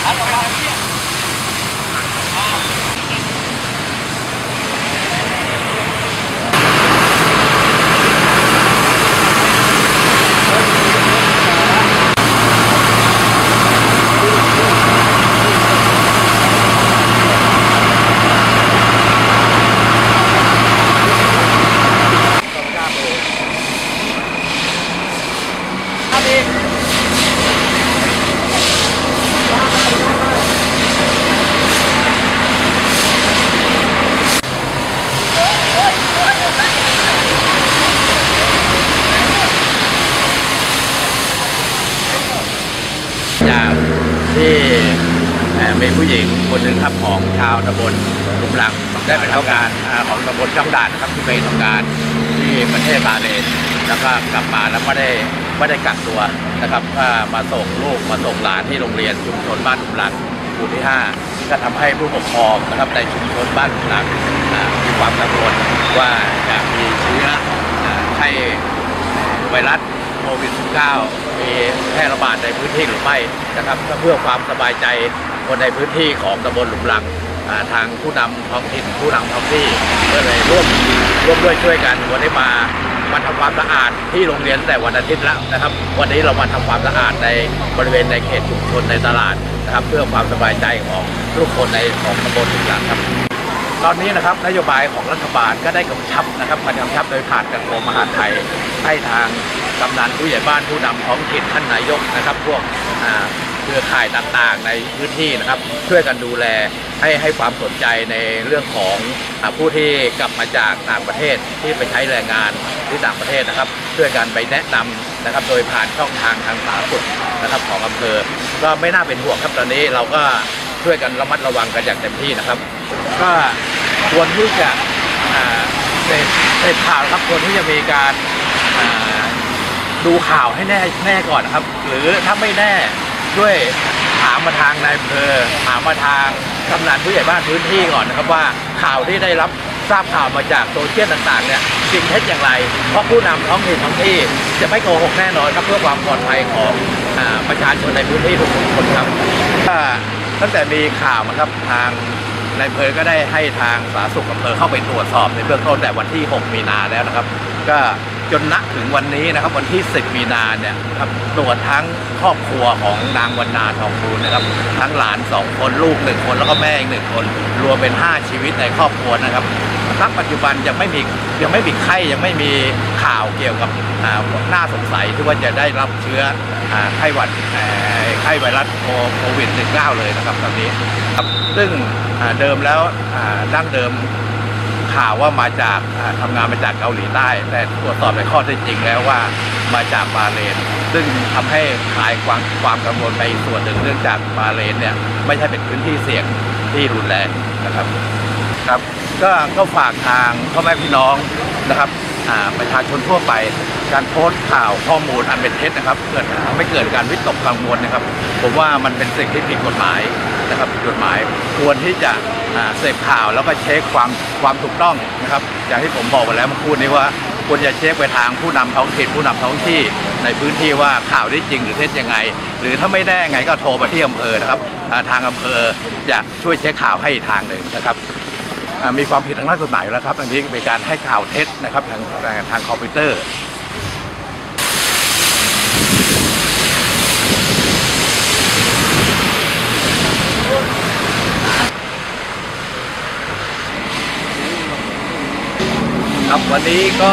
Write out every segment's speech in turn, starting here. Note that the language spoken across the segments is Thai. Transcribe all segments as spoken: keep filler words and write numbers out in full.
จากที่มีผู้หญิงคนหนึ่งครับของชาวตำบลหลุมหลังได้ไปทำงานของตำบลช่องด่านนะครับที่ไปทำงานที่ประเทศบาห์เรนแล้วก็กลับมาแล้วไม่ได้ไม่ได้กักตัวนะครับมาส่งลูกมาส่งหลานที่โรงเรียนชุมชนบ้านหลุมหลังหมู่ที่ห้าก็ทำให้ผู้ปกครองนะครับในชุมชนบ้านหลุมหลังมีความกังวลว่าจะมีเชื้อไข้ไวรัสโควิด สิบเก้า มีแพร่ระบาดในพื้นที่หรือไม่นะครับเพื่อความสบายใจคนในพื้นที่ของตำบลหลุมหลังทางผู้นำท้องถิ่นผู้นำท้องที่ก็เลยร่วมร่วมด้วยช่วยกันวันนี้มามาทำความสะอาดที่โรงเรียนแต่วันอาทิตย์แล้วนะครับวันนี้เรามาทำความสะอาดในบริเวณในเขตชุมชนในตลาดนะครับเพื่อความสบายใจของทุกคนในของตำบลหลุมหลังครับตอนนี้นะครับนโยบายของรัฐบาลก็ได้กำชับนะครับการกำชับโดยผ่านกระทรวงมหาดไทยให้ทางกำนันผู้ใหญ่บ้านผู้นำท้องถิ่นท่านนายกนะครับพวกเครือข่ายต่างๆในพื้นที่นะครับช่วยกันดูแลให้ให้ความสนใจในเรื่องของผู้ที่กลับมาจากต่างประเทศที่ไปใช้แรงงานที่ต่างประเทศนะครับช่วยกันไปแนะนำนะครับโดยผ่านช่องทางทางสาธารณสุขนะครับของอำเภอก็ไม่น่าเป็นห่วงครับตอนนี้เราก็ช่วยกันระมัดระวังกันอย่างเต็มที่นะครับก็ควรที่จะเสพเสพข่าวครับควรที่จะมีการดูข่าวให้แน่แน่ก่อนนะครับหรือถ้าไม่แน่ด้วยถามมาทางนายอำเภอถามมาทางกำนันผู้ใหญ่บ้านพื้นที่ก่อนนะครับว่าข่าวที่ได้รับทราบข่าวมาจากโซเชียลต่างๆเนี่ยจริงเท็จอย่างไรเพราะผู้นำท้องถิ่นท้องที่จะไม่โกหกแน่นอนครับเพื่อความปลอดภัยของประชาชนในพื้นที่ทุกคนครับตั้งแต่มีข่าวนะครับทางนายอำเภอก็ได้ให้ทางสาธารณสุขอำเภอเข้าไปตรวจสอบในเบื้องต้นแต่วันที่หกมีนาแล้วนะครับก็จนณถึงวันนี้นะครับวันที่สิบมีนาเนี่ยครับตรวจทั้งครอบครัวของนางวรรณาทองคูณนะครับทั้งหลานสองคนลูกหนึ่งคนแล้วก็แม่อีกหนึ่งคนรวมเป็นห้าชีวิตในครอบครัวนะครับณปัจจุบันยังไม่มียังไม่มีไข้ยังไม่มีข่าวเกี่ยวกับน่าสงสัยที่ว่าจะได้รับเชื้อไข้หวัดไข้ไวรัสโควิด สิบเก้า เลยนะครับตอนนี้ครับซึ่งเดิมแล้วดั้งเดิมข่าวว่ามาจากทำงานมาจากเกาหลีใต้แต่ตรวจสอบในข้อเท็จจริงแล้วว่ามาจากบาห์เรนซึ่งทำให้คลายความความกังวลไปส่วนหนึ่งเนื่องจากบาห์เรนเนี่ยไม่ใช่เป็นพื้นที่เสี่ยงที่รุนแรงนะครับครับก็ก็ฝากทางพ่อแม่พี่น้องนะครับประชาชนทั่วไปการโพสต์ข่าวข้อมูลอันเป็นเท็จนะครับเกิดไม่เกิดการวิตกกังวลนะครับผมว่ามันเป็นสิ่งที่ผิดกฎหมายนะครับผิดกฎหมายควรที่จะเสพข่าวแล้วก็เช็คความความถูกต้องนะครับอย่างที่ผมบอกไปแล้วเมื่อกี้นี้ว่าควรจะเช็คไปทางผู้นำท้องถิ่นผู้นำท้องที่ในพื้นที่ว่าข่าวได้จริงหรือเท็จยังไงหรือถ้าไม่แน่ไงก็โทรมาที่อำเภอนะครับทางอำเภอจะช่วยเช็คข่าวให้ทางหนึ่งนะครับมีความผิดทางด้านกฎหมายแล้วครับอันนี้เป็นการให้ข่าวเท็จนะครับทางทางคอมพิวเตอร์ครับวันนี้ก็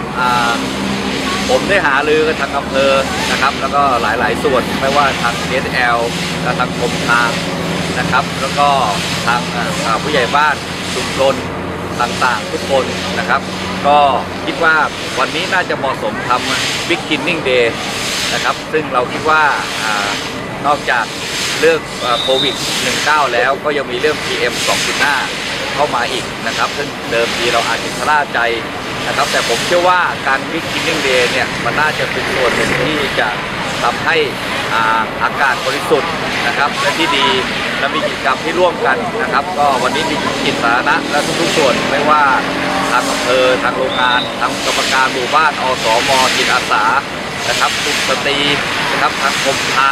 ผมได้หารือกับทางอำเภอนะครับแล้วก็หลายๆส่วนไม่ว่าทาง เอส แอล และทางกรมทางนะครับแล้วก็ทางผู้ใหญ่บ้านชุมชนต่างๆทุกคนนะครับก็คิดว่าวันนี้น่าจะเหมาะสมทำ Big Cleaning Day นะครับซึ่งเราคิดว่านอกจากเรื่องโควิด สิบเก้า แล้วก็ยังมีเรื่อง พี เอ็ม สองจุดห้า เข้ามาอีกนะครับซึ่งเดิมทีเราอาจจะชะล่าใจนะครับแต่ผมเชื่อว่าการ Big Cleaning Day เนี่ยมันน่าจะเป็นส่วนหนึ่งที่จะทำให้อาอากาศบริสุทธิ์นะครับและที่ดีและมีกิจกรรมที่ร่วมกันนะครับก็วันนี้มีจิตสาธารณะและทุกๆส่วนไม่ว่าทางอำเภอทางโรงงานทางกรรมการหมู่บ้านอสม.จิตอาสานะครับกลุ่มสตรีนะครับทางกรมทาง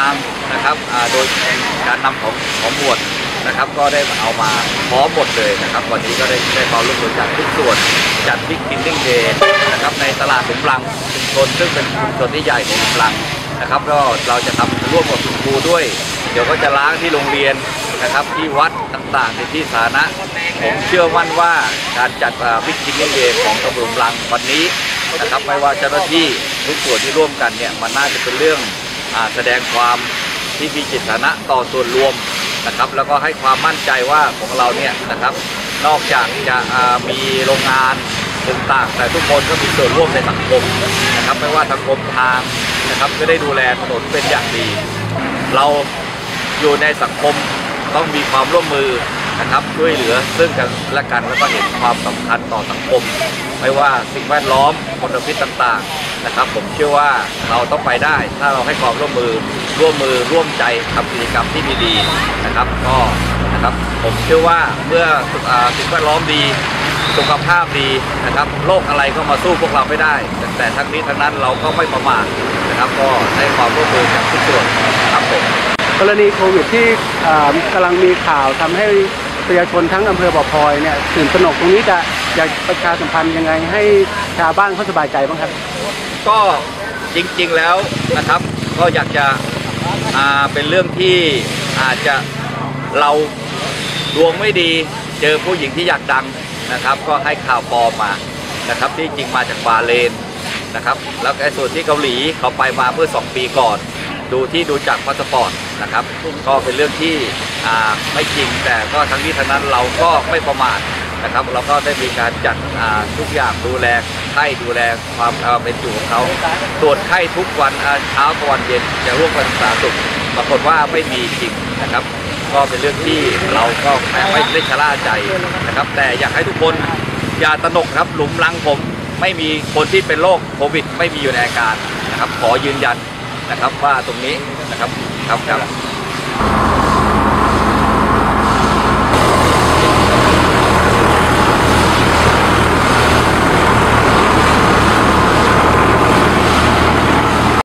นะครับโดยการนำของของหมวดนะครับก็ได้เอามาพร้อมหมดเลยนะครับวันนี้ก็ได้ได้ความร่วมมือจากทุกส่วนจัดบิ๊กคินนิ่งเดย์นะครับในตลาดหลุมรังชุมชนซึ่งเป็นชุมชนที่ใหญ่ของหลุมรังนะครับก็เราจะทำร่วมกับคุณครูด้วยเดี๋ยวก็จะล้างที่โรงเรียนนะครับที่วัดต่างๆในที่สาธารณะผมเชื่อมั่นว่าการจัดบิ๊กคินนิ่งเดย์ของตำบลหลุมรังวันนี้นะครับไม่ว่าเจ้าหน้าที่ทุกส่วนที่ร่วมกันเนี่ยมันน่าจะเป็นเรื่องแสดงความที่มีจิตสาธารณะต่อส่วนรวมนะครับแล้วก็ให้ความมั่นใจว่าของเราเนี่ยนะครับนอกจากจะมีโรงงานต่างๆแต่ทุกคนก็มีส่วนร่วมในสังคมนะครับไม่ว่าทางกรมทางนะครับก็ได้ดูแลถนนเป็นอย่างดีเราอยู่ในสังคมต้องมีความร่วมมือนะครับช่วยเหลือซึ่งกันและกันแล้วก็เห็นความสำคัญต่อสังคมไม่ว่าสิ่งแวดล้อมมลพิษต่างๆนะครับผมเชื่อว่าเราต้องไปได้ถ้าเราให้ความร่วมมือร่วมมือร่วมใจทำกิจกรรมที่ดีๆนะครับก็นะครับผมเชื่อว่าเมื่อสิ่งแวดล้อมดีสุขภาพดีนะครับโรคอะไรก็มาสู้พวกเราไม่ได้แต่ทั้งนี้ทั้งนั้นเราก็ไม่ประมาทนะครับก็ให้ความร่วมมือจากทุกส่วนครับผมกรณีโควิดที่กำลังมีข่าวทำให้ประชาชนทั้งอำเภอบ่อพลอยเนี่ยตื่นตระหนกตรงนี้จะอยากประชาสัมพันธ์ยังไงให้ชาวบ้านเขาสบายใจบ้างครับก็จริงๆแล้วนะครับก็อยากจะเป็นเรื่องที่อาจจะเราดวงไม่ดีเจอผู้หญิงที่อยากดังนะครับก็ให้ข่าวปลอมมานะครับที่จริงมาจากบาเลนนะครับแล้วไอ้ส่วนที่เกาหลีเขาไปมาเมื่อสองปีก่อนดูที่ดูจากพาสปอร์ตนะครับก็เป็นเรื่องที่ไม่จริงแต่ก็ทั้งนี้ทั้งนั้นเราก็ไม่ประมาทนะครับเราก็ได้มีการจัดทุกอย่างดูแลไข้ดูแลความเป็นอยู่ของเขาตรวจไข้ทุกวันเช้ากับวันเย็นจะร่วมกันสาธารณสุขปรากฏว่าไม่มีจริงนะครับก็เป็นเรื่องที่เราก็ไม่ได้ชะล่าใจนะครับแต่อยากให้ทุกคนอย่าตระหนกครับหลุมรังผมไม่มีคนที่เป็นโรคโควิดไม่มีอยู่ในอาการนะครับขอยืนยันนะครับว่าตรงนี้นะครับครับครับ